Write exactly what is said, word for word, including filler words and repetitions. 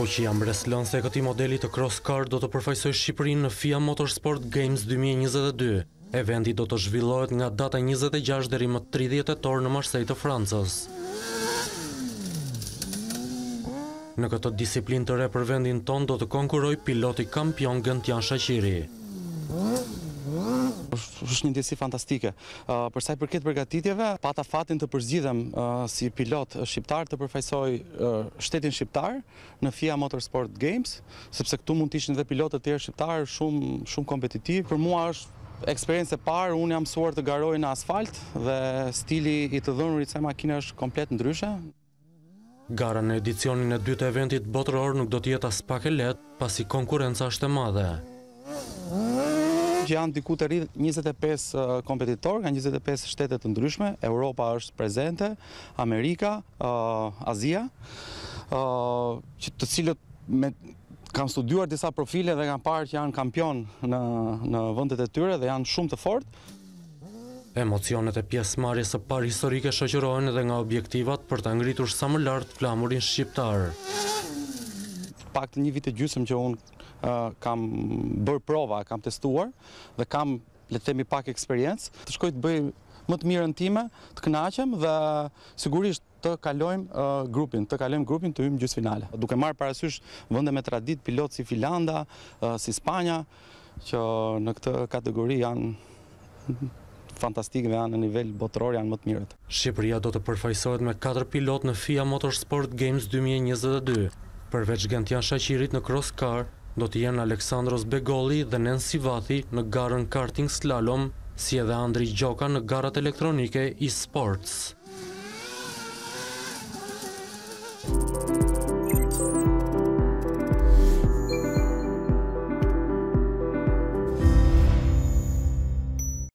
Fuqia mbreslënse e këtij modeli të cross car do të përfaqësojë Shqipërinë në FIA Motorsport Games dy mijë e njëzet e dy. Eventi do të zhvillohet nga data njëzet e gjashtë deri më tridhjetë tetor në Marseille të Francës. Në këtë disiplinë të re për vendin ton do të konkurrojë piloti kampion Gentian Shaqiri. Është një ndjesi fantastike. Uh, për sa i përket përgatitjeve, pata fatin të përzgjidhem uh, si pilot shqiptar të përfaqësoj uh, shtetin shqiptar në FIA Motorsport Games, sepse këtu mund të ishin edhe pilotët e tjerë shqiptar shumë shumë kompetitiv. Për mua është eksperiencë e parë, unë jam mësuar të garoj në asfalt dhe stili i të dhënurit se makina është komplet ndryshe. Gara në edicionin e dytë të eventit botëror nuk do të jetë as pak e lehtë, pasi konkurenca është e madhe. Janë diku të rrjedhë njëzet e pesë kompetitor nga njëzet e pesë shtete të ndryshme. Europa është prezente, Amerika, uh, Azia, uh, të cilët me, kanë studiuar disa profile dhe kanë parë që janë kampion në, në vendet e tyre dhe janë shumë të fortë. Emocionet e pjesëmarrjes së parë historike shoqërohen edhe nga objektivat për ta ngritur sa më lart flamurin shqiptar. Pak të një vit e gjysmë që unë uh, kam bërë prova, kam testuar dhe kam, le të themi, pak eksperiencë, të shkoj të bëj më të mirën time, të kënaqem dhe sigurisht të kalojmë uh, grupin, të kalojmë grupin të hyjmë gjysmëfinale. Duke marrë parasysh vende me traditë pilot si Finlanda, uh, si Spanja, që në këtë kategori janë fantastikë dhe janë në nivel botëror, janë më të mirët. Shqipëria do të përfaqësohet me katër pilot në FIA Motorsport Games dy mijë e njëzet e dy. Përveç Gentian Shaqirit në cross car, do të jenë Aleksandros Begolli dhe Nancy Vathi në garën karting slalom, si edhe Andri Gjoka në garat elektronike e-sports.